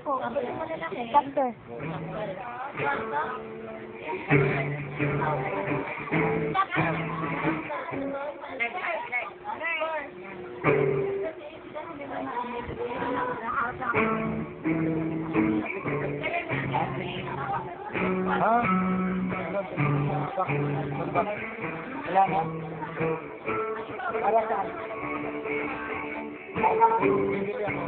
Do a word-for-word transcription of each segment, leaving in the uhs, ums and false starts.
po. Chapter. Ha? Wala na? Para saan? Bibili ako.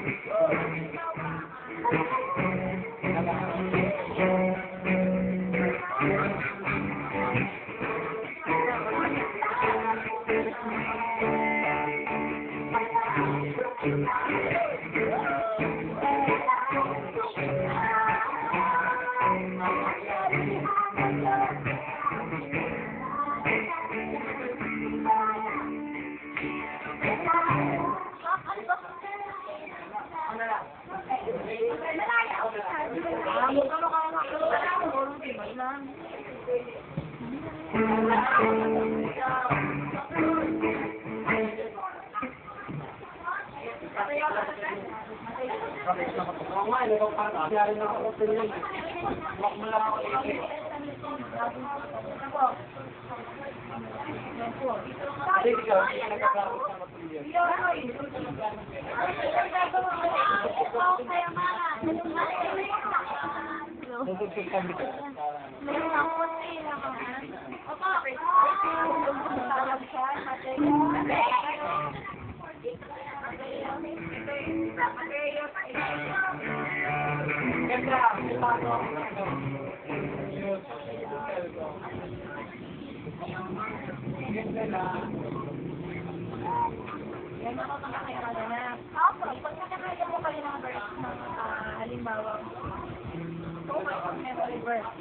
Yan ako nakakaya na. Opo, pag nakakaya mo kayo ng verse ng halimbawa. Oh my God, never reverse.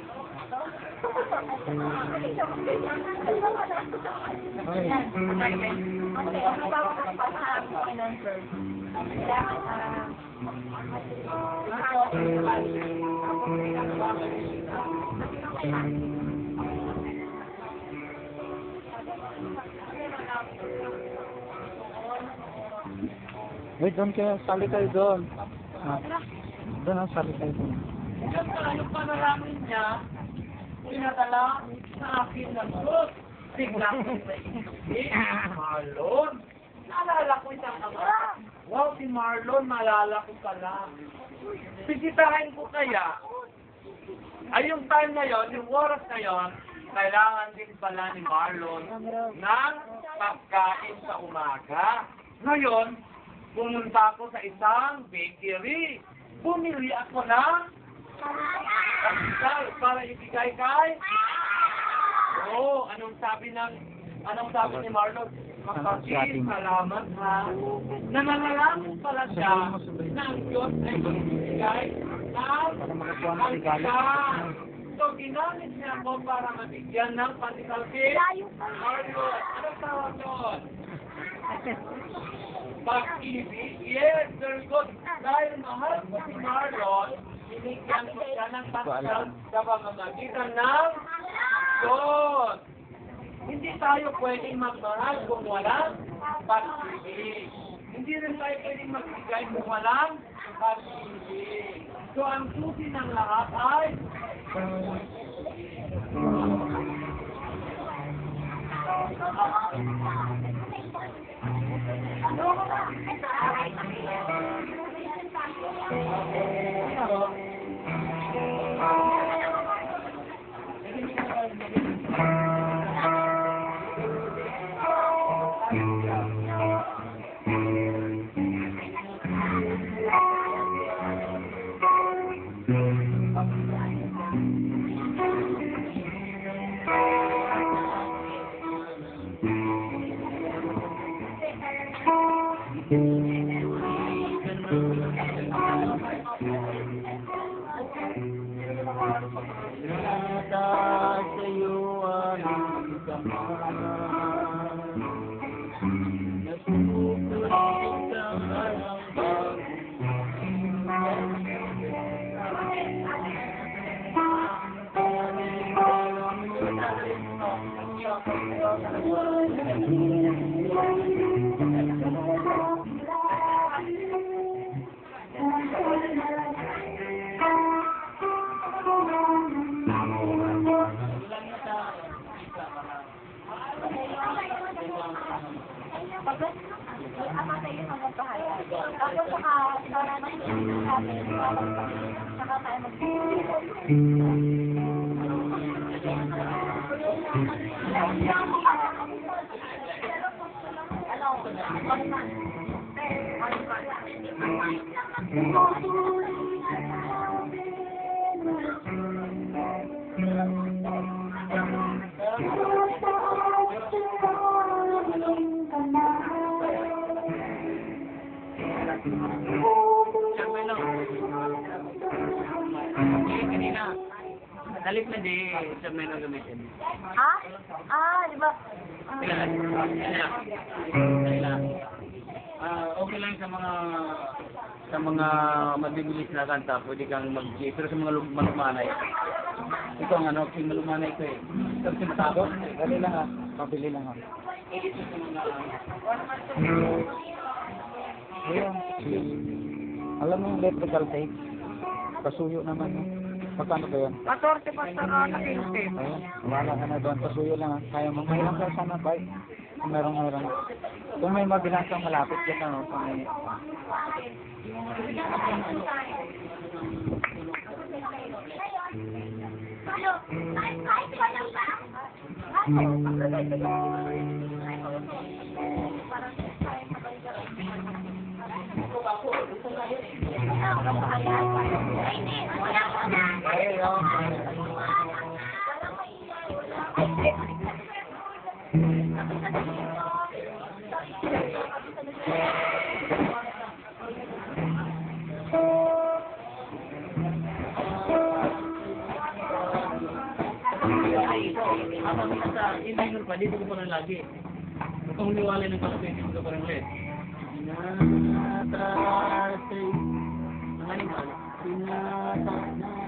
Yan. Okay, halimbawa ko pa sa ng verse. Wait, doon kayo. Sali kayo doon. Ah, doon ang sali kayo doon. Ano pa nalaman niya, pinadala sa akin ng Diyos. Biglang ko sa isip, Marlon, naalala ko isang kamara. Wow, si Marlon, maalala ko pala. Pisitahin ko kaya, ay yung time na yon, yung oras na yon, kailangan din pala ni Marlon ng pagkain sa umaga. Ngayon, pumunta ako sa isang bakery. Bumili ako ng pagkain para ibigay kay. Oo, oh, anong sabi ng, anong sabi ni Marlon? Kapatid, salamat ha. Nananalangin pala siya na ang Diyos ay magbibigay ng pagkain. So, ginamit niya ako para mabigyan ng pandikal kay Marlon. Anong tawag doon? Pag-ibig? Yes, very good. Dahil mahal ko si Marlon, binigyan ko siya ng pandikal sa pamamagitan ng Diyos. Hindi tayo pwedeng magmahal kung walang pag-ibig. Hindi rin tayo pwedeng magbigay kung walang pag-ibig. So, ang susi ng lahat ay Thank you. Tapos saka, ikaw na naman yung sabi, saka tayo mag-video. Siyempre lang. Eh, kanina. Nalit na di, siyempre lang gamitin. Ha? Ah, di ba? Teka lang. Teka lang. Ah, okay lang sa mga sa mga mabibilis na kanta, pwede kang mag-G. Pero sa mga lum- malumanay, ito ang ano, yung malumanay ko eh. Ito yung matako. Dali lang ha. Pabili lang ha. Ayan. Alam mo yung electrical tape? Pasuyo naman. No? Magkano ba yan? Patorte pa sa nakinstip. Ayan. Wala ka na doon. Pasuyo lang ha. Kaya mo. May lang ka sana ba? Kung meron meron. Kung may mabilang malapit yan ano. Kung may... Ako sa email pa, dito ko pa rin lagi. Kung niwala ng kapatid, dito ko pa rin ulit. Nata